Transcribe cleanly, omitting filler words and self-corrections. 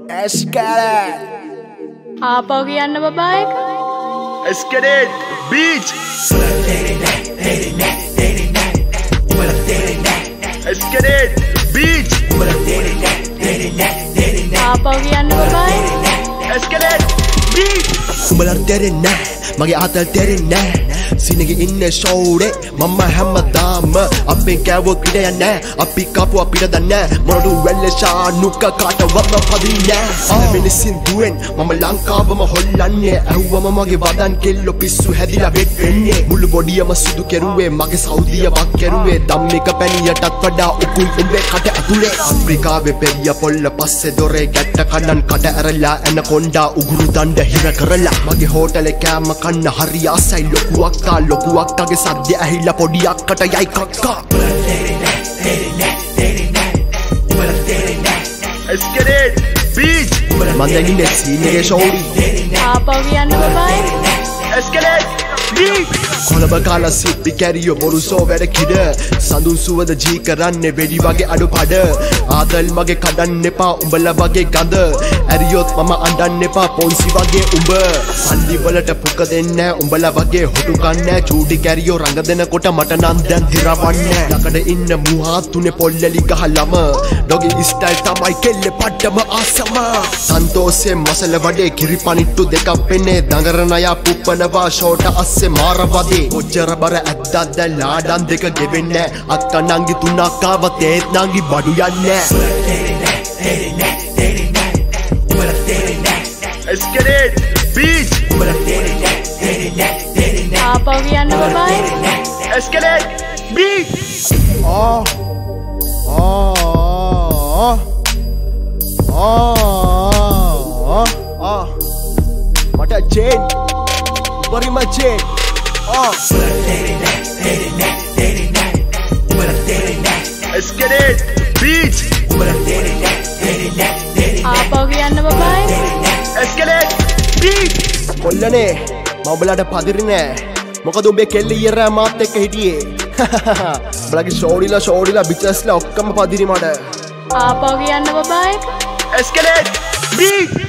esketit. Apa කියන්න බබා එක? Esketit beach. Esketit beach. Apa කියන්න බබා එක? Esketit beach. උඹලට තේරෙන්නේ මගේ ආතල් තේරෙන්නේ සිනගේ ඉන්නේ ෂෝරේ මම හැමදාම අපේ කෑවෝ කිඩ යන්නේ අපි කපුව අපිට දන්නේ මොනඩු වැල්ලේ ශානුක කාටවත් පදින්නේ මිනිසින් දුවෙන් මම ලංකාවම හොල්ලන්නේ ඇහුවම මගේ වදන් කෙල්ලෝ පිස්සු හැදිලා වෙත් වෙන්නේ මුළු බොඩියම සුදු කෙරුවේ මගේ සෞදිය වක් කෙරුවේ ධම්මික පැණියටත් වඩා උකුයි උඹේ කට ඇතුලේ අප්‍රිකාවේ පෙරිය පොල්ල පස්සේ දොරේ ගැට්ට කන්නන් කට ඇරලා ඇනකොන්ඩා උගුරු දණ්ඩ හිර කරලා මගේ හෝටලේ කෑම කන්න හරි ආසයි ලොකු අක්කගේ සද්ද ඇහිලා පොඩි අක්කට යයි කක්කා Esketit beach. මම දැන් ඉන්නේ සීනගේ ෂෝරි Apa කියන්න බබා එක? Esketit beach. කොළඹ කාලා සිප්පි කැරියෝ බොරුසෝ වැඩ කිඩ සඳුන් සුවද ජී කරන්නේ වෙඩි වගේ අඩු පඩ ආදල් මගේ කඩන්න එපා උඹලා වගේ ගඳ ඇරියොත් මම අඬන්න එපා පොන්සි වගේ උඹ සල්ලි වලට පුක දෙන්නේ උඹලා වගේ හොටු කන්නේ චූටි කැරියෝ රඟ දෙනකොට මට නම් දැන් දිරවන්නේ ළඟට ඉන්න මුහා තුනේ පොල්ලලි ගහලම ඩොගි ස්ටයිල් තමයි කෙල්ලේ පඩම ආසම සන්තෝෂේ මසල වඩේ කිරිපනිට්ටු දෙකක් පෙන්නේ දඟරන යා පුප්පනවා ෂෝට අස්සේ මාරවදේ කොච්චර බර ඇද්දක්ද ලාඩන් දෙක ගෙවෙන්නේ අක්ක නංගි තුනක් ආව තේත් නංගි බඩු යන්නේ Esketit beach. Apa කියන්න බබා එක? Esketit beach. මට චේන් උපරිම චේන් Esketit beach. Apa කියන්න බබා එක? Esketit beach. කොල්ලනේ මම උඹලට පදිරි නෑ මොකද උඹේ කෙල්ල ඊයරෑ මාත් එක්ක හිටියේ උඹලගේ ෂෝරිලා බිචස්ලා ඔක්කොම පදිරි මට Apa කියන්න බබා එක? Esketit beach.